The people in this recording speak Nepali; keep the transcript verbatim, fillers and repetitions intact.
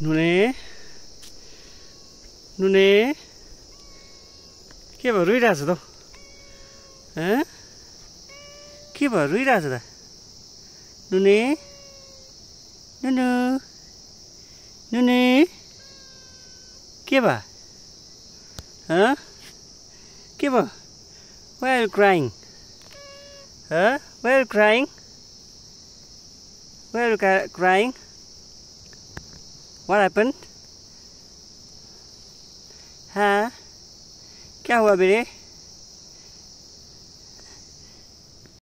नुने नुने के भयो रोइरहेछ त हँ के भयो रोइरहेछ त नुने नुनु नुने के भयो हँ के भयो Why are you crying? Huh? Why are you crying? Why are you crying? What happened? हाँ क्या हुआ बेटे